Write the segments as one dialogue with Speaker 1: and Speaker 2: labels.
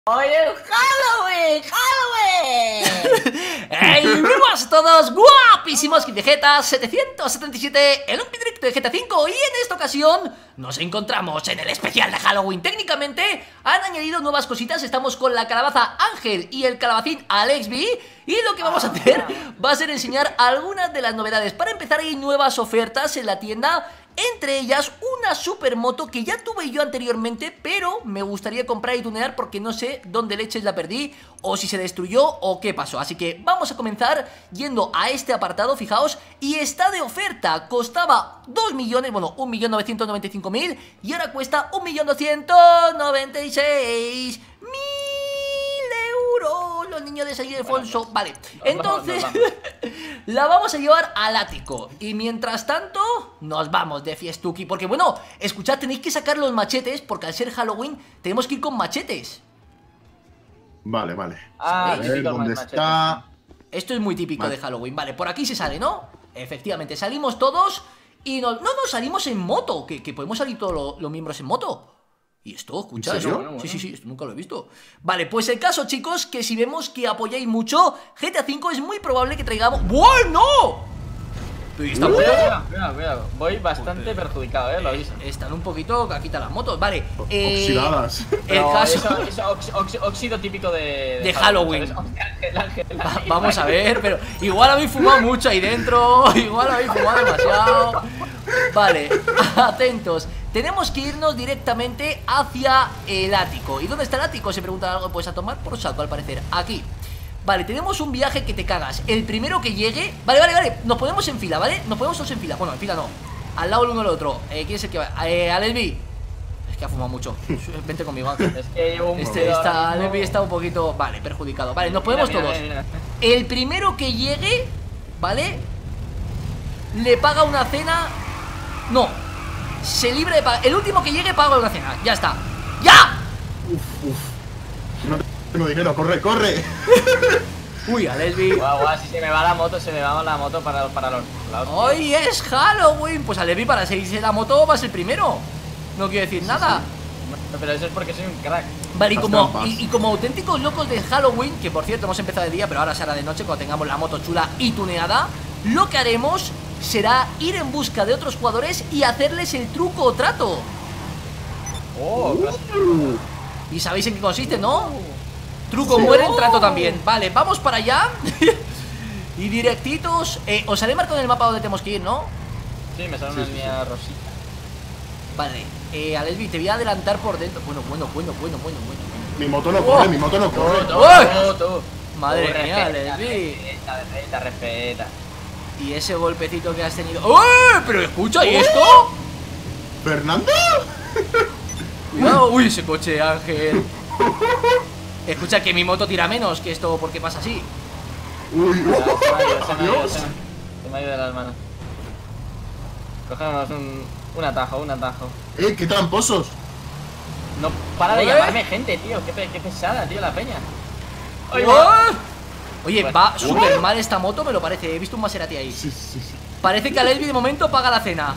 Speaker 1: ¡Hoy es Halloween! ¡Halloween!
Speaker 2: ¡Hey! ¡Buenas a todos! ¡Guapísimos! Vegeta 777 en un directo de GTA V. Y en esta ocasión nos encontramos en el especial de Halloween. Técnicamente han añadido nuevas cositas. Estamos con la calabaza Ángel y el calabacín Alexby. Y lo que vamos a hacer va a ser enseñar algunas de las novedades. Para empezar, hay nuevas ofertas en la tienda. Entre ellas una supermoto que ya tuve yo anteriormente, pero me gustaría comprar y tunear porque no sé dónde leches la perdí, o si se destruyó o qué pasó. Así que vamos a comenzar yendo a este apartado, fijaos, y está de oferta. Costaba 2 millones, bueno, 1.995.000 y ahora cuesta 1.296.000 euros. Los niños de San Ildefonso. Vale, entonces la vamos a llevar al ático. Y mientras tanto nos vamos de fiestuki. Porque bueno, escuchad, tenéis que sacar los machetes, porque al ser Halloween tenemos que ir con machetes.
Speaker 3: Vale, vale.
Speaker 1: Ah,
Speaker 3: a ver, ¿dónde está?
Speaker 2: Esto es muy típico de Halloween. Vale, por aquí se sale, ¿no? Efectivamente, salimos todos. Y no, salimos en moto. Que podemos salir todos los miembros en moto. ¿Y esto? ¿Escucha eso?
Speaker 3: Bueno.
Speaker 2: Sí, esto nunca lo he visto. Vale, pues el caso, chicos, que si vemos que apoyáis mucho GTA V, es muy probable que traigamos... ¡Bueno! Pero está
Speaker 1: Cuidado. Voy bastante perjudicado, lo aviso.
Speaker 2: están un poquito caquita las motos, vale.
Speaker 3: Oxidadas.
Speaker 2: El caso...
Speaker 1: Eso óxido típico de
Speaker 2: Halloween.
Speaker 1: Ángel.
Speaker 2: Vamos a ver, pero igual habéis fumado mucho ahí dentro. Igual habéis fumado demasiado. Vale, atentos. Tenemos que irnos directamente hacia el ático. ¿Y dónde está el ático? Se preguntan algo, pues a tomar por saco al parecer. Aquí. Vale, tenemos un viaje que te cagas. El primero que llegue... Vale. Nos ponemos en fila, ¿vale? Nos ponemos todos en fila. Bueno, en fila no. Al lado el uno del otro. ¿Quién es el que va? Alesby. Es que ha fumado mucho. Vente conmigo, Ángel.
Speaker 1: Es que llevo un
Speaker 2: Alesby está un poquito... Vale, perjudicado. Vale, nos ponemos todos.
Speaker 1: Mira.
Speaker 2: El primero que llegue, ¿vale? Le paga una cena. No, se libre de pagar. El último que llegue paga una cena. Ya está. ¡Ya!
Speaker 3: Uf. No tengo dinero, corre.
Speaker 2: Uy, Alesby.
Speaker 1: Guau, si se me va la moto, para los lados.
Speaker 2: Hoy es Halloween. Pues Alesby, para seguirse la moto va a ser primero. No quiero decir nada.
Speaker 1: No, pero eso es porque soy un crack.
Speaker 2: Vale,
Speaker 3: Las
Speaker 2: y como auténticos locos de Halloween, que por cierto hemos empezado de día, pero ahora será de noche cuando tengamos la moto chula y tuneada, lo que haremos será ir en busca de otros jugadores y hacerles el truco o trato. Y sabéis en qué consiste, ¿no? Truco muere, trato también. Vale, vamos para allá. Y directitos. Os haré marcado en el mapa donde tenemos que ir, ¿no?
Speaker 1: Sí, me sale una línea rosita.
Speaker 2: Vale, Alesby, te voy a adelantar por dentro. Bueno.
Speaker 3: Mi moto no corre,
Speaker 1: Tú.
Speaker 2: Madre mía, Alesby.
Speaker 1: Respeta.
Speaker 2: Y ese golpecito que has tenido. ¡Oh! Pero escucha, ¿y esto?
Speaker 3: ¿Fernando?
Speaker 2: Cuidado. Uy, ese coche, Ángel. Escucha, que mi moto tira menos que esto. ¿Por qué pasa así?
Speaker 3: Uy,
Speaker 1: Se me ha ido de las manos. Cogemos un atajo.
Speaker 3: qué tramposos.
Speaker 1: No para de llamarme gente, tío. Qué pesada, tío, la peña.
Speaker 2: Oye, va súper mal esta moto, me lo parece. He visto un Maserati ahí.
Speaker 3: Sí.
Speaker 2: Parece que Alesby de momento paga la cena.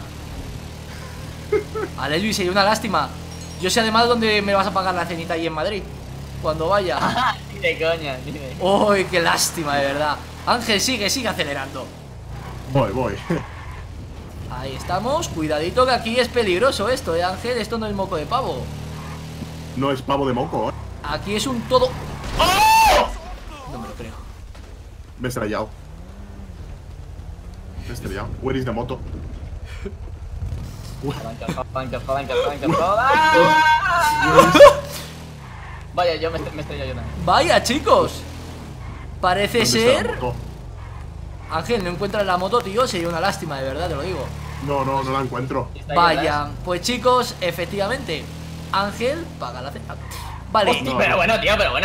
Speaker 2: Alesby, sería una lástima. Yo sé además dónde me vas a pagar la cenita ahí en Madrid cuando vaya.
Speaker 1: Ni de coña.
Speaker 2: Uy, qué lástima, de verdad. Ángel, sigue acelerando.
Speaker 3: Voy.
Speaker 2: Ahí estamos, cuidadito que aquí es peligroso esto, Ángel. Esto no es moco de pavo.
Speaker 3: No es pavo de moco,
Speaker 2: Aquí es un todo... No me lo creo.
Speaker 3: Me he estrellado. Where is the moto?
Speaker 1: Vaya, yo me estrello yo también.
Speaker 2: Vaya, chicos. Parece
Speaker 3: ¿Dónde está la
Speaker 2: ser...
Speaker 3: moto?
Speaker 2: Ángel, no encuentras la moto, tío. Sería una lástima, de verdad, te lo digo.
Speaker 3: No la encuentro.
Speaker 2: Vaya, pues chicos, efectivamente Ángel paga la cena. Vale,
Speaker 3: No.
Speaker 1: Pero bueno, tío, pero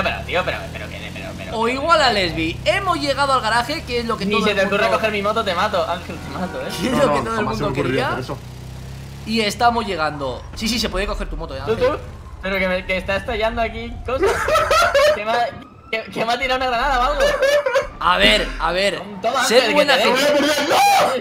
Speaker 2: o igual a Alesby. Hemos llegado al garaje, que es lo que
Speaker 1: ni
Speaker 2: todo
Speaker 1: se
Speaker 2: el
Speaker 1: te ocurre
Speaker 2: mundo...
Speaker 1: coger mi moto, te mato, Ángel, te mato,
Speaker 2: ¿Qué es lo que todo el
Speaker 3: jamás se
Speaker 2: mundo
Speaker 3: me ocurriría
Speaker 2: quería?
Speaker 3: hacer eso.
Speaker 2: Y estamos llegando. Sí, se puede coger tu moto,
Speaker 1: Tú,
Speaker 2: Ángel.
Speaker 1: pero que está estallando aquí cosas. que me ha tirado una granada o algo.
Speaker 2: A ver,
Speaker 1: Toma,
Speaker 2: sed
Speaker 1: Ángel,
Speaker 2: buena
Speaker 1: que te
Speaker 2: gente.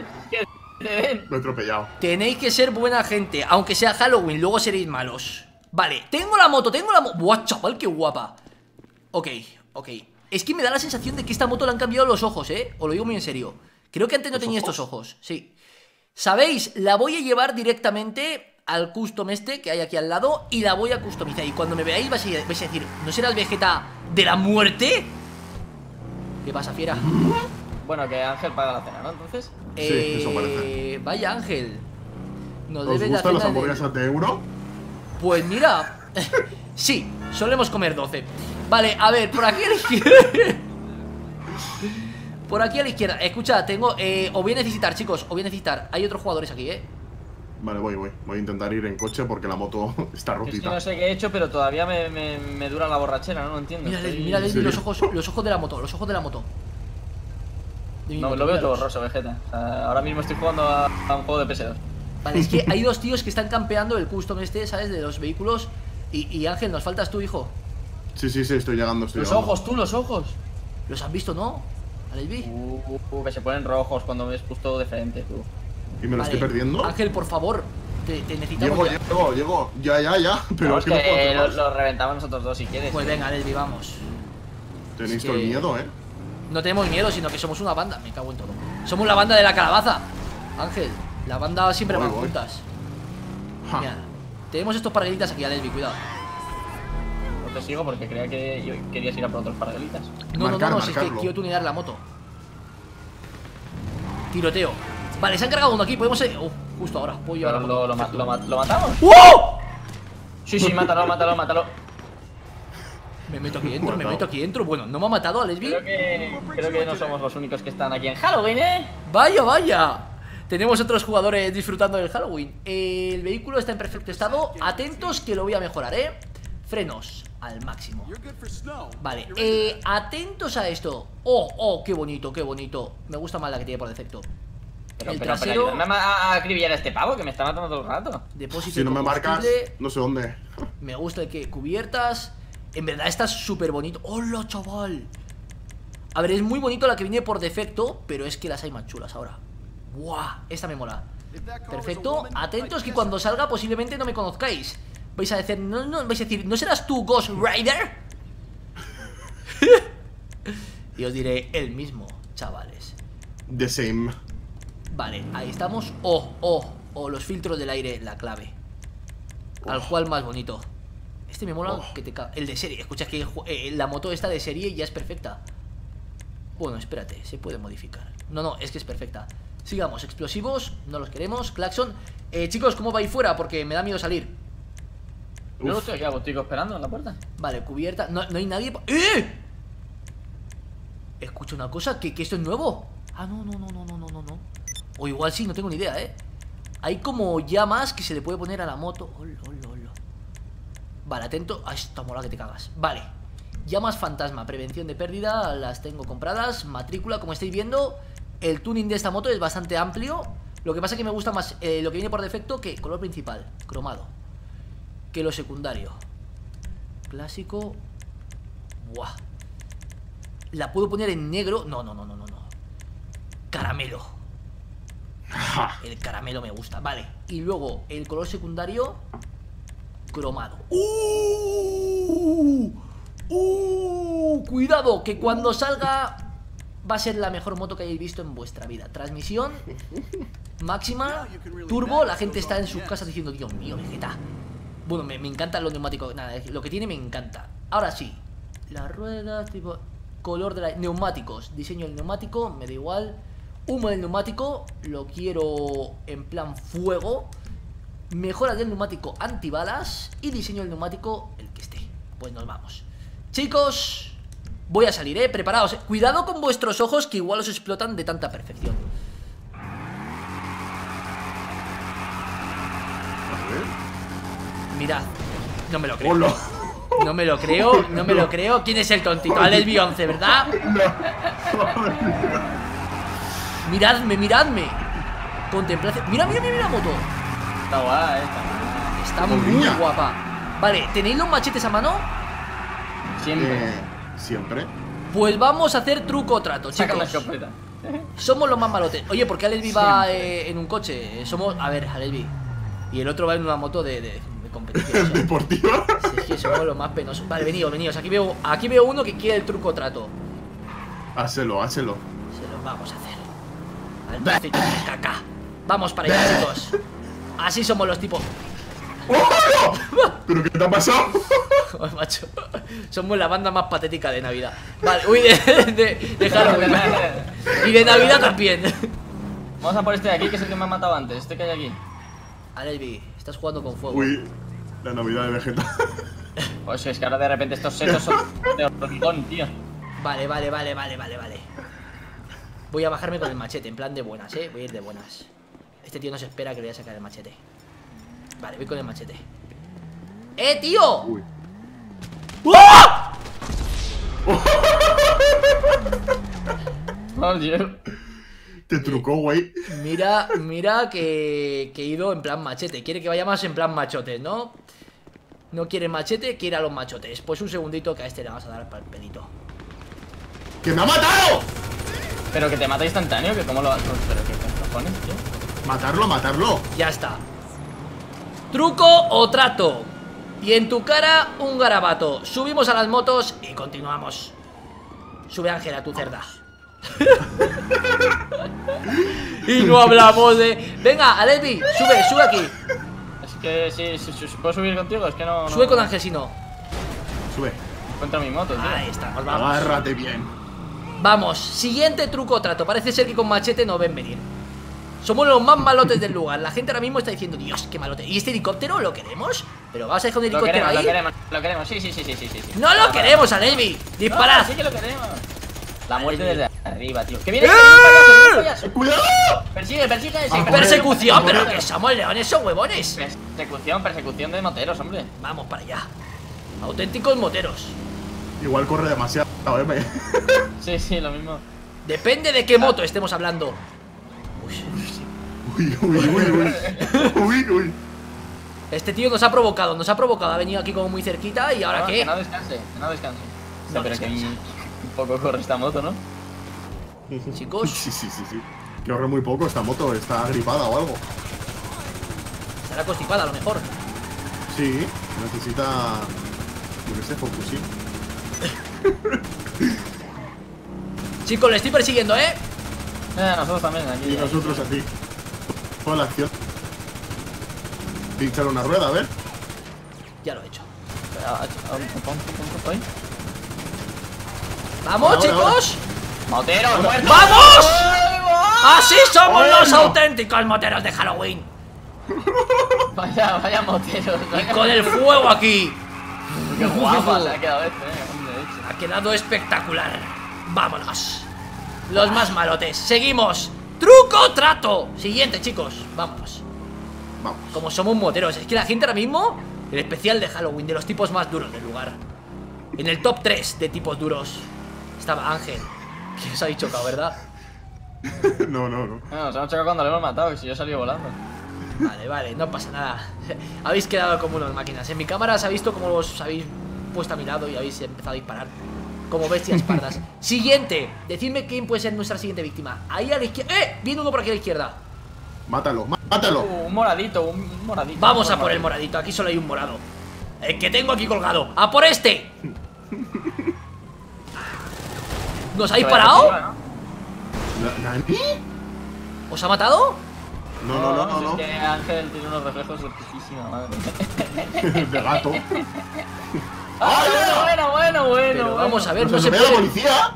Speaker 1: te ven.
Speaker 3: Lo he atropellado.
Speaker 2: Tenéis que ser buena gente, aunque sea Halloween, luego seréis malos. Vale, tengo la moto, Buah, chaval, qué guapa. Ok. Es que me da la sensación de que esta moto le han cambiado los ojos, Os lo digo muy en serio. Creo que antes no tenía estos ojos, sí. ¿Sabéis? La voy a llevar directamente al custom este que hay aquí al lado y la voy a customizar. Y cuando me veáis vais a decir, ¿no será el Vegeta de la muerte? ¿Qué pasa, fiera?
Speaker 1: Bueno, que Ángel paga la cena, ¿no? Entonces.
Speaker 3: Sí, eso parece.
Speaker 2: Vaya, Ángel. Nos
Speaker 3: ¿Os
Speaker 2: debes la
Speaker 3: gustan las
Speaker 2: cena
Speaker 3: hamburguesas de euro?
Speaker 2: Pues mira. Sí, solemos comer 12. Vale, a ver, por aquí a la izquierda. Por aquí a la izquierda. Escucha, tengo... os voy a necesitar, chicos. Os voy a necesitar. Hay otros jugadores aquí,
Speaker 3: Vale, voy a intentar ir en coche porque la moto está
Speaker 1: Es que
Speaker 3: rotita.
Speaker 1: no sé qué he hecho, pero todavía me dura la borrachera, no entiendo.
Speaker 2: Mira,
Speaker 1: Estoy-
Speaker 2: mira,
Speaker 3: ¿En
Speaker 2: los
Speaker 3: serio?
Speaker 2: ojos de la moto. Los ojos de la moto. De mi
Speaker 1: No,
Speaker 2: moto,
Speaker 1: lo veo todo
Speaker 2: míralos.
Speaker 1: borroso, Vegeta. O sea, ahora mismo estoy jugando a un juego de PS2.
Speaker 2: Vale, es que hay dos tíos que están campeando el custom este, ¿sabes? De los vehículos. Y Ángel, nos faltas tú, hijo.
Speaker 3: Sí, estoy llegando,
Speaker 1: Los ojos, tú, los ojos.
Speaker 2: ¿Los han visto, no? ¿Alevi?
Speaker 1: Que se ponen rojos cuando ves justo de frente, tú.
Speaker 3: ¿Y me lo estoy perdiendo?
Speaker 2: Ángel, por favor. Te necesitamos.
Speaker 3: Llego. Ya. Pero
Speaker 1: No,
Speaker 3: es
Speaker 1: es
Speaker 3: que no puedo
Speaker 1: que
Speaker 3: hacer más.
Speaker 1: lo reventamos nosotros dos si quieres.
Speaker 2: Pues venga, Alevi, vamos.
Speaker 3: Tenéis
Speaker 2: es
Speaker 3: todo el
Speaker 2: que-
Speaker 3: miedo,
Speaker 2: No tenemos miedo, sino que somos una banda. Me cago en todo. Somos la banda de la calabaza. Ángel, la banda siempre
Speaker 3: Voy,
Speaker 2: van
Speaker 3: voy.
Speaker 2: juntas.
Speaker 3: Ja.
Speaker 2: Mira, tenemos estos parguelitas aquí, Alevi, cuidado.
Speaker 1: No te sigo porque creía que querías ir a por otros parguelitas.
Speaker 2: No, si es que
Speaker 3: Marcarlo.
Speaker 2: quiero tunear la moto. Tiroteo. Vale, se han cargado uno aquí, podemos ir. Justo ahora, puedo llevar la
Speaker 1: Pero
Speaker 2: moto.
Speaker 1: lo matamos.
Speaker 2: ¡Oh!
Speaker 1: Sí, mátalo.
Speaker 2: Me meto aquí dentro. Bueno, no me ha matado Alesbi.
Speaker 1: Creo que no somos los únicos que están aquí en Halloween,
Speaker 2: Vaya. Tenemos otros jugadores disfrutando del Halloween. El vehículo está en perfecto estado. Atentos que lo voy a mejorar, Frenos al máximo. Vale, atentos a esto. Oh, qué bonito. Me gusta más la que tiene por defecto. El trasero.
Speaker 1: ayúdame a acribillar a este pavo que me está matando todo el rato.
Speaker 2: Depósito
Speaker 3: Si
Speaker 2: de
Speaker 3: no me marcas,
Speaker 2: combustible.
Speaker 3: no sé dónde.
Speaker 2: Me gusta el que cubiertas. En verdad está súper bonito. ¡Hola, chaval! A ver, es muy bonito la que viene por defecto, pero es que las hay más chulas ahora. ¡Buah! Esta me mola. Perfecto. Atentos que cuando salga posiblemente no me conozcáis. Vais a decir, vais a decir, ¿no serás tú Ghost Rider? Y os diré el mismo, chavales.
Speaker 3: The same.
Speaker 2: Vale, ahí estamos. Los filtros del aire, la clave. Al cual más bonito. Este me mola que te caga. El de serie, escucha que la moto esta de serie ya es perfecta. Bueno, espérate, se puede modificar. No, es que es perfecta. Sigamos, explosivos, no los queremos. Claxon, chicos, ¿cómo vais fuera? Porque me da miedo salir.
Speaker 1: Yo estoy aquí a Botico esperando en la puerta.
Speaker 2: Vale, cubierta, no hay nadie. Escucha una cosa, que esto es nuevo. Ah, no. O igual sí, no tengo ni idea, Hay como llamas que se le puede poner a la moto. Hola. Vale, atento. Ah, esta mola que te cagas. Vale. Llamas fantasma, prevención de pérdida, las tengo compradas. Matrícula, como estáis viendo, el tuning de esta moto es bastante amplio. Lo que pasa es que me gusta más lo que viene por defecto que color principal, cromado, que lo secundario. Clásico. Buah. La puedo poner en negro. No. Caramelo. El caramelo me gusta. Vale. Y luego el color secundario, cromado. Cuidado, que cuando salga va a ser la mejor moto que hayáis visto en vuestra vida. Transmisión máxima, turbo. La gente está en sus casas diciendo, Dios mío, Vegeta. Bueno, me encantan los neumáticos. Nada, lo que tiene me encanta. Ahora sí, las ruedas, tipo color de la... Neumáticos, diseño del neumático, me da igual. Humo del neumático, lo quiero en plan fuego. Mejora del neumático antibalas. Y diseño del neumático el que esté. Pues nos vamos. Chicos, voy a salir, preparaos. Cuidado con vuestros ojos, que igual os explotan de tanta perfección. Mirad, no me lo creo.
Speaker 3: Hola.
Speaker 2: No me lo creo. ¿Quién es el tontito? Alex 11, ¿verdad? Miradme. Contemplación. Mira la moto.
Speaker 1: Está guay,
Speaker 2: Está muy guapa. Vale, ¿tenéis los machetes a mano?
Speaker 1: Siempre.
Speaker 2: Pues vamos a hacer truco o trato,
Speaker 1: Saca la
Speaker 2: chicos.
Speaker 1: escopeta.
Speaker 2: Somos los más malotes. Oye, ¿por qué Alesbi va en un coche? A ver, Alesbi. Y el otro va en una moto de competición.
Speaker 3: Deportiva.
Speaker 2: Sí, es que somos los más penosos. Vale, venidos. Aquí veo uno que quiere el truco trato.
Speaker 3: Háselo.
Speaker 2: Se los vamos a hacer. Al trocito de caca. Vamos para allá, chicos. Así somos los tipos.
Speaker 3: ¡Oh! ¿Pero qué te ha pasado?
Speaker 2: Joder, macho. Somos la banda más patética de Navidad. Vale, uy, de Halloween. Y de Navidad también.
Speaker 1: Vamos a por este de aquí, que es el que me ha matado antes. Este que hay aquí.
Speaker 2: Albi, estás jugando con fuego.
Speaker 3: Uy, la Navidad de Vegeta.
Speaker 1: Pues es que ahora de repente estos setos son de hormigón, tío.
Speaker 2: Vale. Voy a bajarme con el machete, en plan de buenas, voy a ir de buenas. Este tío no se espera que le voy a sacar el machete. Vale, voy con el machete. Tío.
Speaker 3: Uy.
Speaker 2: ¡Oh!
Speaker 1: Oh, Dios.
Speaker 3: Te trucó, güey.
Speaker 2: Mira que he ido en plan machete. Quiere que vaya más en plan machotes, ¿no? No quiere machete, quiere a los machotes. Pues un segundito que a este le vamos a dar para el pelito.
Speaker 3: ¡Que me ha matado!
Speaker 1: Pero que te mata instantáneo, que cómo lo vas. Pero que cojones, tío.
Speaker 3: Matarlo.
Speaker 2: Ya está. Truco o trato. Y en tu cara un garabato. Subimos a las motos y continuamos. Sube, Ángela, tu cerda. Y no hablamos de... Venga, Alevi, sube aquí.
Speaker 1: Es que sí, ¿puedo subir contigo? Es que no.
Speaker 2: Sube con Ángel si no.
Speaker 3: Sube.
Speaker 1: Encuentra mi moto, tío.
Speaker 2: Ahí estamos, vamos.
Speaker 3: Agárrate bien.
Speaker 2: Vamos, siguiente truco o trato. Parece ser que con machete no ven venir. Somos los más malotes del lugar. La gente ahora mismo está diciendo, Dios, qué malote. ¿Y este helicóptero lo queremos? Pero vamos a dejar un helicóptero ahí.
Speaker 1: Lo queremos, sí.
Speaker 2: No lo queremos, Alevi. Disparad.
Speaker 1: No, sí que lo queremos. La muerte desde arriba, tío. ¡Que viene!
Speaker 2: ¡Eh!
Speaker 1: ¡Que viene un payaso!
Speaker 3: ¡Cuidado!
Speaker 1: Persigue ese.
Speaker 2: Persecución, pero que somos leones o huevones.
Speaker 1: Persecución de moteros, hombre.
Speaker 2: Vamos para allá. Auténticos moteros.
Speaker 3: Igual corre demasiado,
Speaker 1: Sí, lo mismo.
Speaker 2: Depende de qué moto estemos hablando.
Speaker 3: Uy.
Speaker 2: Este tío nos ha provocado. Ha venido aquí como muy cerquita y ahora qué.
Speaker 1: Que no descanse.
Speaker 2: No
Speaker 1: Pero
Speaker 2: descansa.
Speaker 1: que un poco corre esta moto, ¿no?
Speaker 2: Chicos.
Speaker 3: Sí. Que corre muy poco esta moto, está gripada o algo.
Speaker 2: Estará constipada a lo mejor.
Speaker 3: Sí, necesita... Yo qué sé, focusín.
Speaker 2: Chicos, le estoy persiguiendo,
Speaker 1: Nosotros también, aquí.
Speaker 3: Y nosotros a ti. Toda la acción. Pinchar una rueda, a ver.
Speaker 2: Ya lo he hecho.
Speaker 1: Pon.
Speaker 2: ¡Vamos,
Speaker 3: Ahora,
Speaker 2: chicos!
Speaker 1: ¡Moteros, muertos!
Speaker 2: ¡Vamos! ¡Así somos
Speaker 3: Bueno.
Speaker 2: los auténticos moteros de Halloween!
Speaker 1: Vaya moteros.
Speaker 2: Y con el fuego aquí.
Speaker 1: Qué guapo se ha quedado
Speaker 2: Ha quedado espectacular. Vámonos. Los más malotes. Seguimos. Truco o trato. Siguiente, chicos. Vámonos.
Speaker 3: Vamos.
Speaker 2: Como somos moteros. Es que la gente ahora mismo, el especial de Halloween, de los tipos más duros del lugar. En el top 3 de tipos duros estaba Ángel. Que os habéis chocado, ¿verdad?
Speaker 3: No.
Speaker 1: Nos hemos chocado cuando lo hemos matado y si yo salí volando.
Speaker 2: Vale, no pasa nada. Habéis quedado como unas máquinas. En mi cámara se ha visto cómo os habéis puesto a mi lado y habéis empezado a disparar como bestias pardas. Siguiente. Decidme quién puede ser nuestra siguiente víctima. Ahí a la izquierda. Viene uno por aquí a la izquierda.
Speaker 3: Mátalo.
Speaker 1: Un moradito.
Speaker 2: Vamos a por el moradito. Aquí solo hay un morado. El que tengo aquí colgado. ¡A por este! ¿Nos ha disparado?
Speaker 3: ¿Nani?
Speaker 2: ¿Os ha matado?
Speaker 3: No.
Speaker 1: Es que Ángel tiene unos reflejos loquísimos, madre.
Speaker 3: De gato.
Speaker 1: Bueno.
Speaker 2: Pero vamos a ver, no
Speaker 3: ¿Nos
Speaker 2: se
Speaker 3: atropella la
Speaker 2: puede.
Speaker 3: policía?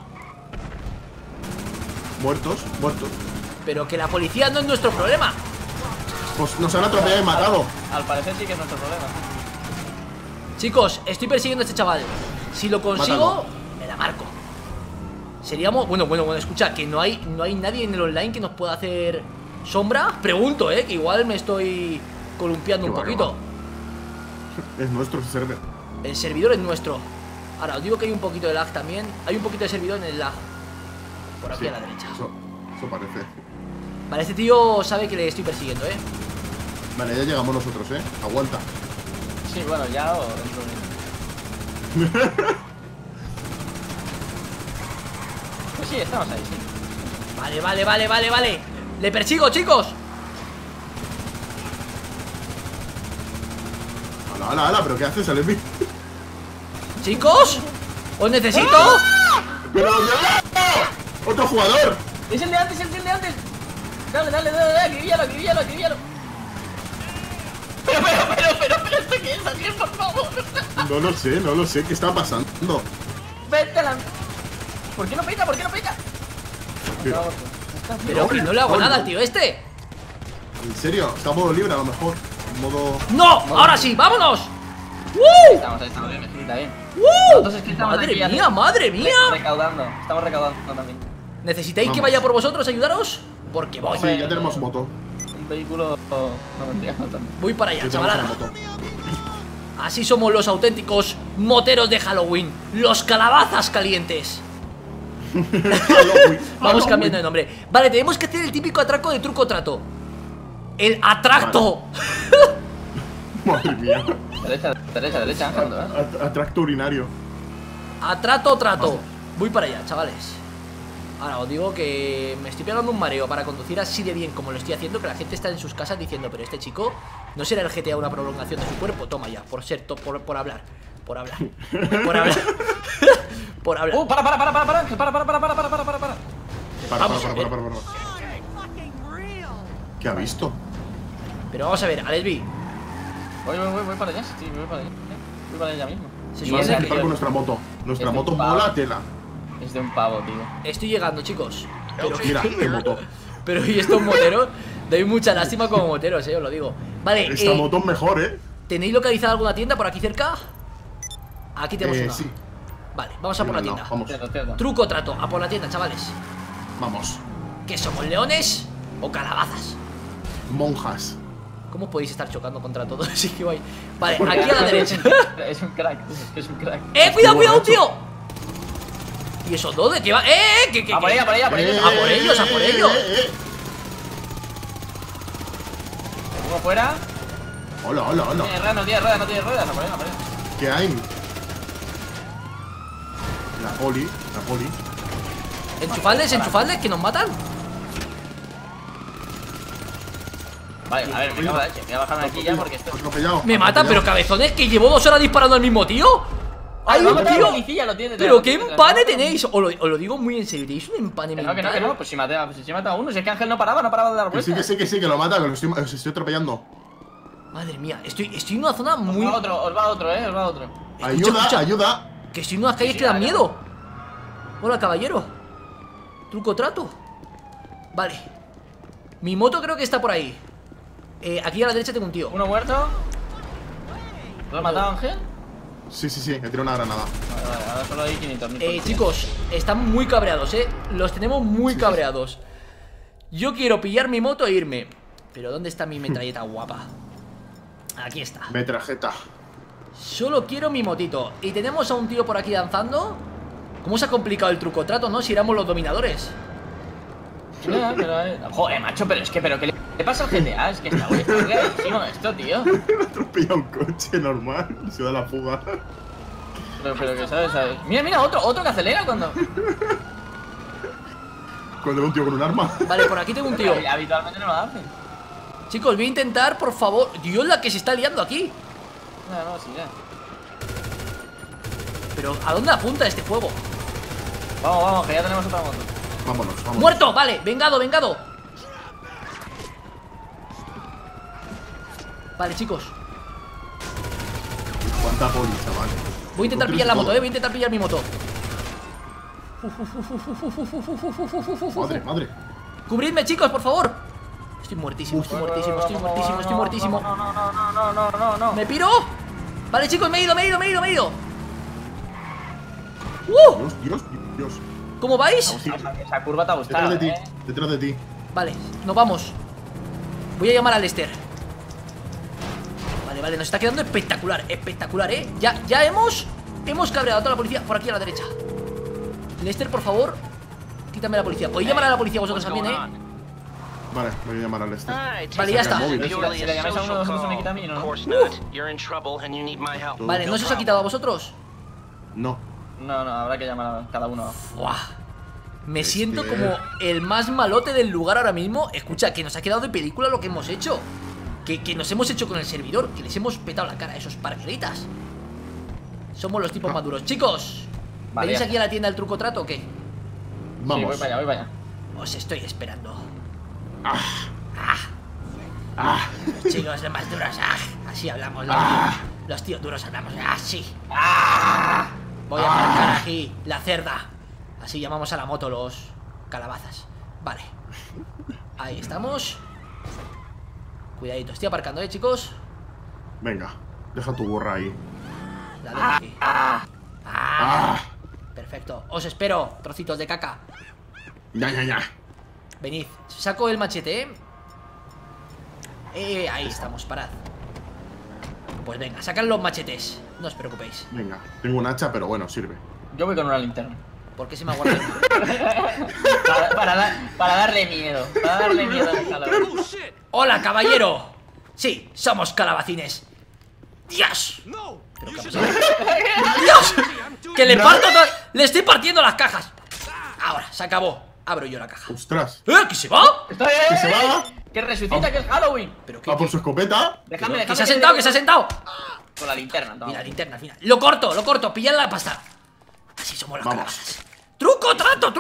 Speaker 3: Muertos.
Speaker 2: Pero que la policía no es nuestro problema.
Speaker 3: Pues nos han atropellado y matado.
Speaker 1: Al parecer sí que es nuestro problema.
Speaker 2: Chicos, estoy persiguiendo a este chaval. Si lo consigo, me la marco. Seríamos... Bueno, escucha, que no hay nadie en el online que nos pueda hacer sombra. Pregunto, que igual me estoy columpiando un poquito.
Speaker 3: Es nuestro server.
Speaker 2: El servidor es nuestro. Ahora, os digo que hay un poquito de lag también. Hay un poquito de servidor en el lag. Por aquí
Speaker 3: Sí,
Speaker 2: a la derecha.
Speaker 3: Eso parece.
Speaker 2: Vale, este tío sabe que le estoy persiguiendo,
Speaker 3: Vale, ya llegamos nosotros, Aguanta.
Speaker 1: Sí, bueno, ya o dentro de... Pues sí, estamos ahí, sí.
Speaker 2: Vale. Le persigo, chicos.
Speaker 3: ¡Hala, hala! ¿Pero qué haces, Alepi?
Speaker 2: Chicos, os necesito.
Speaker 3: ¡Pero otro jugador!
Speaker 1: Es el de antes, es el de antes. Dale, dale, dale, dale, acribíllalo, acribíllalo, acribíllalo. Pero, ¿esto qué es, Ariel, por favor?
Speaker 3: No lo sé, ¿qué está pasando?
Speaker 1: Vete a la... ¿Por qué no peta? ¿Por qué no peta?
Speaker 2: Pero que no le hago nada al tío este.
Speaker 3: En serio, está en modo libre a lo mejor. En modo...
Speaker 2: ¡No! ¡Ahora sí! ¡Vámonos!
Speaker 1: Estamos bien, está bien.
Speaker 2: ¡Madre mía!
Speaker 1: Recaudando, estamos recaudando también.
Speaker 2: ¿Necesitáis que
Speaker 3: Vamos.
Speaker 2: vaya por vosotros a ayudaros? Porque voy.
Speaker 3: Sí, ya tenemos moto.
Speaker 1: Un vehículo... No mentira, no tanto.
Speaker 2: Voy para allá,
Speaker 3: Ya tenemos
Speaker 2: chavalada.
Speaker 3: una moto.
Speaker 2: Así somos los auténticos moteros de Halloween. Los calabazas calientes. Vamos cambiando de nombre. Vale, tenemos que hacer el típico atraco de truco trato. El atracto.
Speaker 3: Madre mía.
Speaker 1: Derecha, Ángel, ¿no?
Speaker 3: Atracto urinario.
Speaker 2: Atrato trato. Voy para allá, chavales. Ahora os digo que me estoy pegando un mareo para conducir así de bien como lo estoy haciendo, que la gente está en sus casas diciendo, pero este chico no será el GTA una prolongación de su cuerpo. Toma ya, por ser por hablar. Por hablar. Por hablar. Por hablar.
Speaker 1: Para.
Speaker 3: Para. ¿Qué ha visto?
Speaker 2: Pero vamos a ver, Alesbi.
Speaker 1: Voy para allá, sí, voy para allá. Voy para allá mismo.
Speaker 2: Se
Speaker 1: Y
Speaker 2: supone
Speaker 1: ese
Speaker 2: que-
Speaker 3: Vamos con nuestra moto. Nuestra
Speaker 1: Es
Speaker 3: moto
Speaker 1: un pavo.
Speaker 3: mola tela.
Speaker 1: Es de un pavo, tío.
Speaker 2: Estoy llegando, chicos. Pero,
Speaker 3: Mira, qué moto.
Speaker 2: pero y estos moteros, doy mucha lástima como moteros, os lo digo. Vale,
Speaker 3: Esta moto es mejor, ¿eh?
Speaker 2: ¿tenéis localizada alguna tienda por aquí cerca? Aquí tenemos una.
Speaker 3: Sí.
Speaker 2: Vale, vamos a por la tienda.
Speaker 3: Vamos.
Speaker 1: Cierto.
Speaker 2: Truco trato, a por la tienda, chavales.
Speaker 3: Vamos.
Speaker 2: ¿Qué somos, leones o calabazas?
Speaker 3: Monjas.
Speaker 2: ¿Cómo podéis estar chocando contra todo? Sí que guay. Vale, aquí a la derecha.
Speaker 1: Es un crack, es un crack.
Speaker 2: ¡Cuidado, cuidado,
Speaker 3: borracho.
Speaker 2: tío! ¿Y esos dos de qué va? ¿Qué?
Speaker 1: A por ella, por ella, por ella.
Speaker 2: ¡A por ellos, a por ellos!
Speaker 1: Uno fuera.
Speaker 3: Hola.
Speaker 1: No tiene ruedas, no tiene ruedas. A por ella, a por ella.
Speaker 3: ¿Qué hay? La poli.
Speaker 2: Enchufadles, que nos matan.
Speaker 1: Vale, a ver, me cago en la leche. Voy a bajarme aquí ya porque esto...
Speaker 3: Atropellado.
Speaker 2: Me matan, pero cabezones, que llevo 2 horas disparando al mismo tío. ¡Hay
Speaker 1: va a
Speaker 2: un
Speaker 1: matar a la
Speaker 2: tío!
Speaker 1: policía, lo tiene,
Speaker 2: Pero
Speaker 1: lo
Speaker 2: qué
Speaker 1: tiene,
Speaker 2: empane
Speaker 1: lo tiene.
Speaker 2: tenéis. Os lo digo muy en serio, tenéis un empane
Speaker 1: Que
Speaker 2: mental.
Speaker 1: no, pues si mata a uno. Si es que Ángel no paraba de dar
Speaker 3: Que
Speaker 1: vueltas.
Speaker 3: sí, que lo mata, que os estoy atropellando.
Speaker 2: Madre mía, estoy en una zona muy...
Speaker 1: Os va otro.
Speaker 2: Escucha.
Speaker 3: Ayuda.
Speaker 2: Que estoy en unas calles
Speaker 1: Sí,
Speaker 2: que dan
Speaker 1: vale.
Speaker 2: miedo. Hola, caballero. Truco trato. Vale. Mi moto creo que está por ahí. Aquí a la derecha tengo un tío.
Speaker 1: Uno muerto. ¿Lo has matado, Ángel?
Speaker 3: Sí, he tirado una granada.
Speaker 1: Vale, ahora solo hay 500 mil.
Speaker 2: Chicos, están muy cabreados, los tenemos muy cabreados. Yo quiero pillar mi moto e irme. Pero ¿dónde está mi metralleta guapa? Aquí está.
Speaker 3: Metrajeta.
Speaker 2: Solo quiero mi motito. Y tenemos a un tío por aquí danzando. ¿Cómo se ha complicado el truco trato, no? Si éramos los dominadores.
Speaker 1: Joder, macho, pero ¿qué le pasa al GTA? Es que está readísimo esto, tío.
Speaker 3: Atropella un coche normal. Se da la fuga.
Speaker 1: Pero que sabes. Mira, otro que acelera cuando...
Speaker 3: Cuando ve un tío con un arma.
Speaker 2: Vale, por aquí tengo un tío.
Speaker 1: Habitualmente no lo hacen.
Speaker 2: Chicos, voy a intentar, por favor. Dios, la que se está liando aquí.
Speaker 1: No, sí, ya.
Speaker 2: Pero, ¿a dónde apunta este juego?
Speaker 1: Vamos, que ya tenemos otra moto.
Speaker 3: Vámonos.
Speaker 2: ¡Muerto! Vale, vengado. Vale, chicos.
Speaker 3: Cuánta poli, chaval.
Speaker 2: Voy a intentar pillar la moto, voy a intentar pillar mi moto.
Speaker 3: Madre.
Speaker 2: Cubridme, chicos, por favor. Estoy muertísimo.
Speaker 1: No.
Speaker 2: ¿Me piro? Vale, chicos, me he ido.
Speaker 3: Dios.
Speaker 2: ¿Cómo vais?
Speaker 1: Esa curva te ha gustado,
Speaker 3: Detrás de ti.
Speaker 2: Vale, nos vamos. Voy a llamar a Lester. Vale, nos está quedando espectacular, Ya hemos cabreado a toda la policía. Por aquí a la derecha. Lester, por favor, quítame la policía. Podéis llamar a la policía vosotros también,
Speaker 3: Vale, voy a llamar al este.
Speaker 2: Vale, ya está.
Speaker 1: Si le llamáis a uno de vosotros se me quita a mí, ¿no?
Speaker 2: Vale, ¿no se os ha quitado a vosotros?
Speaker 3: No.
Speaker 1: No, habrá que llamar a cada uno.
Speaker 2: Buah. Me siento como el más malote del lugar ahora mismo. Escucha, que nos ha quedado de película lo que hemos hecho. que nos hemos hecho con el servidor, que les hemos petado la cara a esos parguelitas. Somos los tipos maduros. Chicos,
Speaker 1: Vale,
Speaker 2: ¿venís
Speaker 1: ya
Speaker 2: aquí a la tienda del truco trato o qué?
Speaker 1: Sí,
Speaker 3: Vamos.
Speaker 1: voy para allá, voy para allá.
Speaker 2: Os estoy esperando.
Speaker 3: Ah,
Speaker 2: Los chicos de más duros, así hablamos los tíos duros hablamos así. Voy a marcar aquí la cerda. Así llamamos a la moto los calabazas. Vale. Ahí estamos. Cuidadito, estoy aparcando, chicos.
Speaker 3: venga, deja tu gorra ahí.
Speaker 2: La dejo aquí. Perfecto. Os espero, trocitos de caca.
Speaker 3: Ya.
Speaker 2: Venid, saco el machete, ahí estamos, parad. Pues venga, sacad los machetes. No os preocupéis.
Speaker 3: Venga, tengo un hacha, pero bueno, sirve.
Speaker 1: Yo voy con una linterna.
Speaker 2: ¿Por qué se me ha guardado?
Speaker 1: Para darle miedo. Para darle miedo al Halloween.
Speaker 2: ¡Hola, caballero! Sí, somos calabacines. ¡Dios! ¿Pero qué ha pasado? ¡Dios! ¡Que le parto todo! ¡Le estoy partiendo las cajas! Ahora, se acabó. Abro yo la caja.
Speaker 3: ¡Ostras!
Speaker 2: ¿Que se va?
Speaker 1: ¡Que
Speaker 3: se va!
Speaker 1: ¡Que resucita, que es Halloween!
Speaker 2: ¿Pero qué?
Speaker 3: ¿Va por su escopeta?
Speaker 1: Déjame.
Speaker 2: ¿Que se ha sentado? ¿Que se ha sentado?
Speaker 1: Con la linterna, no.
Speaker 2: Mira, linterna al final. Lo corto, pillad la pasta. Así somos las
Speaker 3: Vamos.
Speaker 2: calabazas. ¡Truco, trato!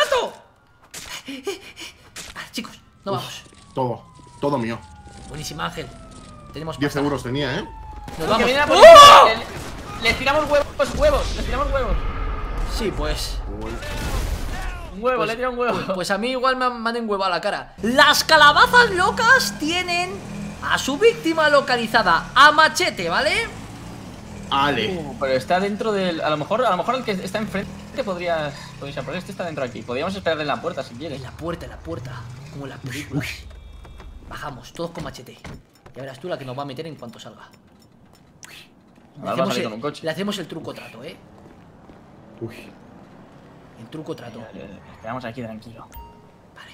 Speaker 2: Vale, chicos, no vamos.
Speaker 3: Todo mío.
Speaker 2: Buenísima, Ángel. Tenemos
Speaker 3: 10
Speaker 2: pasta.
Speaker 3: euros tenía, ¿eh?
Speaker 2: Nos
Speaker 1: Que
Speaker 2: vamos.
Speaker 1: viene la
Speaker 2: ¡Oh!
Speaker 1: policía. Les tiramos huevos. Les tiramos huevos.
Speaker 2: Sí, pues.
Speaker 1: Un huevo, le tira un huevo.
Speaker 2: Pues a mí igual me han enhuevado la cara. Las calabazas locas tienen a su víctima localizada a machete, ¿vale?
Speaker 3: Ale.
Speaker 1: Pero está dentro del... A lo mejor el que está enfrente podríais ir por este está dentro aquí. Podríamos esperarle en la puerta si quieres.
Speaker 2: En la puerta, como en las películas. Bajamos, todos con machete. Ya verás tú la que nos va a meter en cuanto salga.
Speaker 1: Ahora va a salir con un coche.
Speaker 2: Le hacemos el truco trato,
Speaker 3: Uy.
Speaker 2: El truco trato.
Speaker 1: Esperamos aquí tranquilo.
Speaker 2: Vale.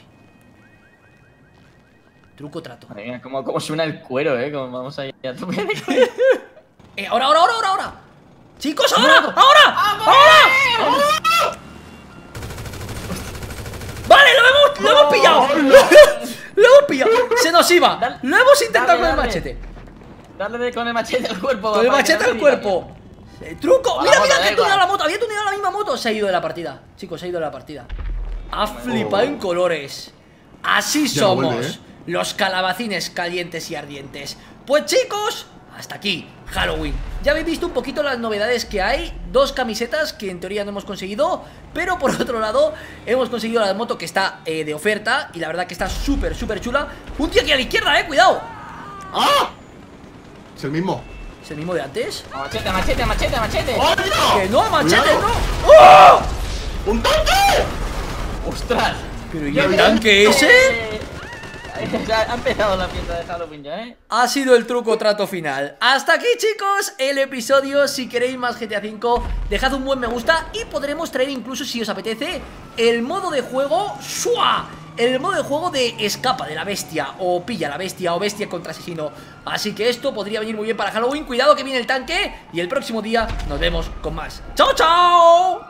Speaker 2: Truco trato.
Speaker 1: Madre mía, cómo suena el cuero, como vamos a ir a tope de cuero.
Speaker 2: Ahora. Chicos, ahora. Vale, lo hemos pillado. Lo hemos pillado. Se nos iba. Lo hemos intentado con el machete.
Speaker 1: Darle con el machete al cuerpo.
Speaker 2: Con el machete al cuerpo. Truco.
Speaker 1: A la
Speaker 2: Mira,
Speaker 1: moto,
Speaker 2: que
Speaker 1: da
Speaker 2: ha tuneado
Speaker 1: igual.
Speaker 2: la moto. Había tuneado la misma moto. Se ha ido de la partida. Chicos, se ha ido de la partida. Ha flipado en colores. Así
Speaker 3: Ya no
Speaker 2: somos.
Speaker 3: vuelve,
Speaker 2: Los calabacines calientes y ardientes. Pues chicos, hasta aquí Halloween. Ya habéis visto un poquito las novedades que hay. 2 camisetas que en teoría no hemos conseguido, pero por otro lado hemos conseguido la moto que está de oferta. Y la verdad que está súper chula. Un tío aquí a la izquierda, cuidado.
Speaker 3: ¡Ah! Es el mismo.
Speaker 2: ¿Es el mismo de antes?
Speaker 1: Machete.
Speaker 3: ¡Oh,
Speaker 2: Que no, machete,
Speaker 3: Cuidado.
Speaker 2: no. ¡Oh!
Speaker 3: ¡Un tanque!
Speaker 1: ¡Ostras!
Speaker 2: ¿Pero y el tanque ese?
Speaker 1: Ya ha empezado la fiesta de Halloween ya,
Speaker 2: Ha sido el truco trato final. Hasta aquí, chicos, el episodio. Si queréis más GTA V, dejad un buen me gusta y podremos traer incluso, si os apetece, el modo de juego ¡shua! El modo de juego de escapa de la bestia, o pilla la bestia, o bestia contra asesino. Así que esto podría venir muy bien para Halloween. Cuidado que viene el tanque y el próximo día nos vemos con más. ¡Chao, chao!